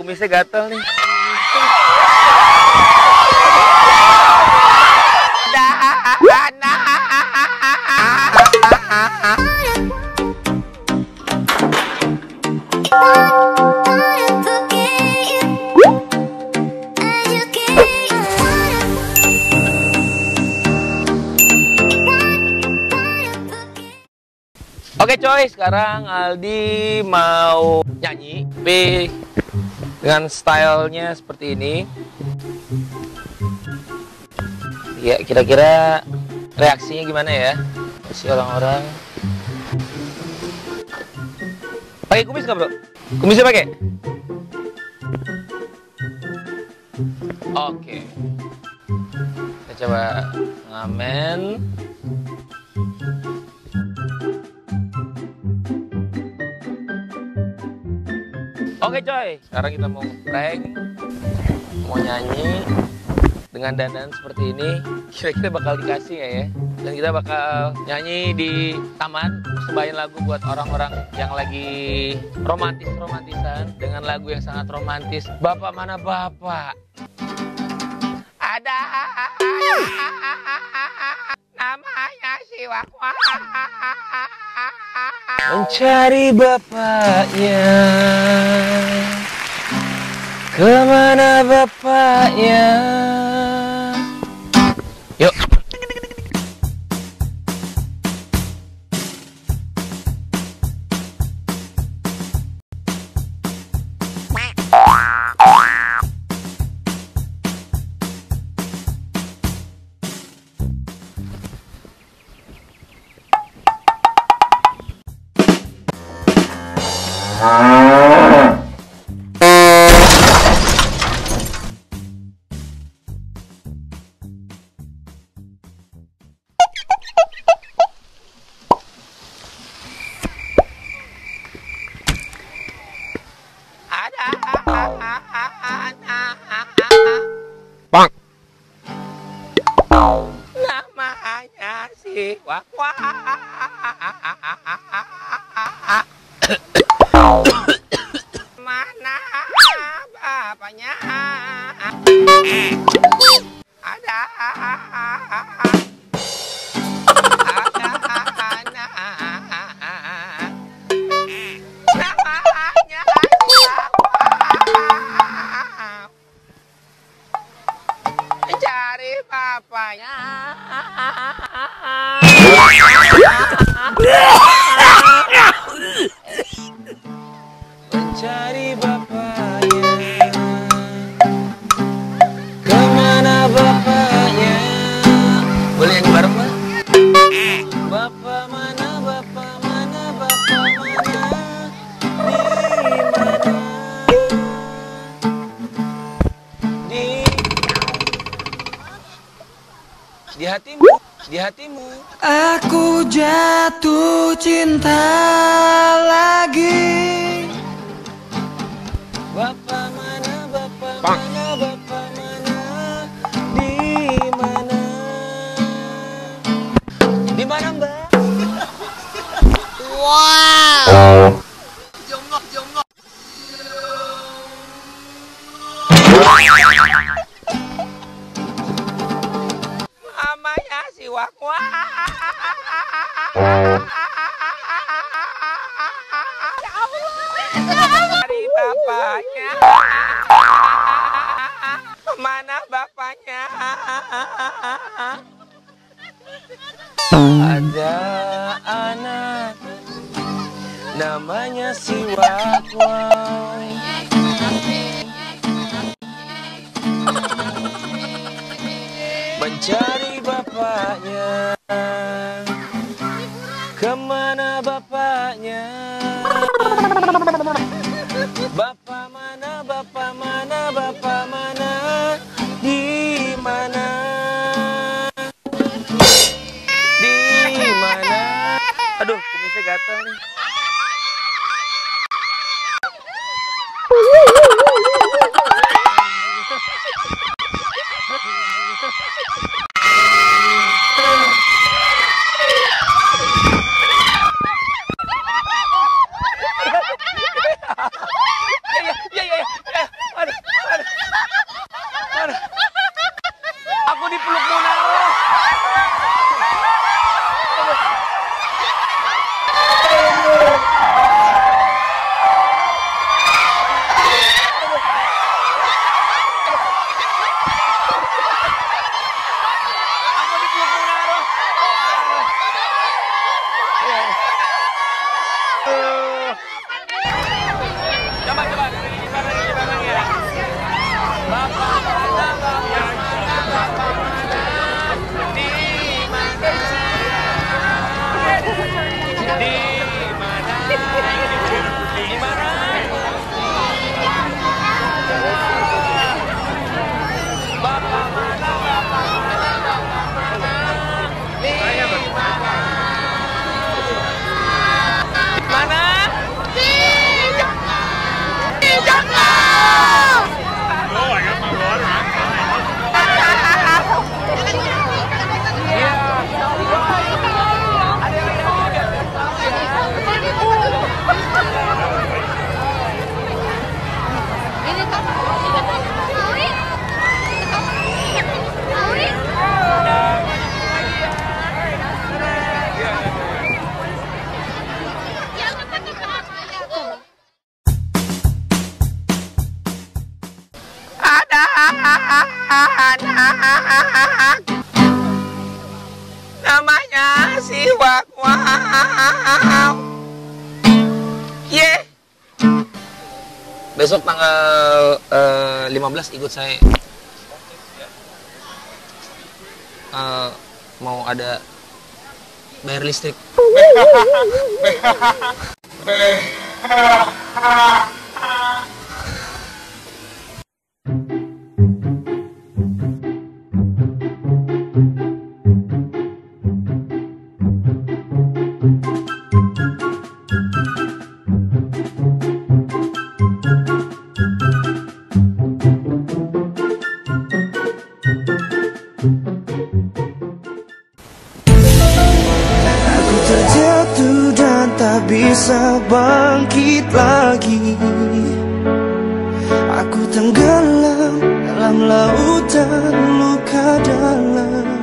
kumisnya gatel nih. Oke coy, sekarang Aldi mau nyanyi, tapi dengan stylenya seperti ini. Ya, kira-kira reaksinya gimana ya? Si orang-orang. Pakai kumis nggak bro? Kumisnya pakai? Oke. Kita coba ngamen. Oke coy, sekarang kita mau prank, mau nyanyi dengan dandan seperti ini. Kira-kira bakal dikasih nggak ya? Dan kita bakal nyanyi di taman, sebayin lagu buat orang-orang yang lagi romantisan dengan lagu yang sangat romantis. Bapak mana bapak? Ada namanya si Wakwa. Mencari bapaknya, kemana bapaknya? Yuk. Bang. Namanya si Wakwa. Mana bapaknya? Ada. Cari bapaknya. Mencari bapaknya, kemana bapaknya? Boleh yang bareng Pak? Bapak mana, bapak mana, bapak mana? Di mana? Di hatimu, di hatimu. Aku jatuh cinta lagi. Bapak mana, bapak mana, bapak mana? Di mana? Di mana Mbak? Wow. Jongok, jongok. Namanya si Wakwa. Cari bapaknya. Mana bapaknya? Ada anak namanya si Wakwa. Mencari bapaknya, kemana bapaknya? Bapak mana, bapak mana, bapak mana? Di mana? Di mana? Aduh, kumisnya gatel nih. anak. Namanya si Wakwau. Besok tanggal 15 ikut saya. Mau ada bayar listrik. Terjatuh dan tak bisa bangkit lagi. Aku tenggelam dalam lautan luka dalam.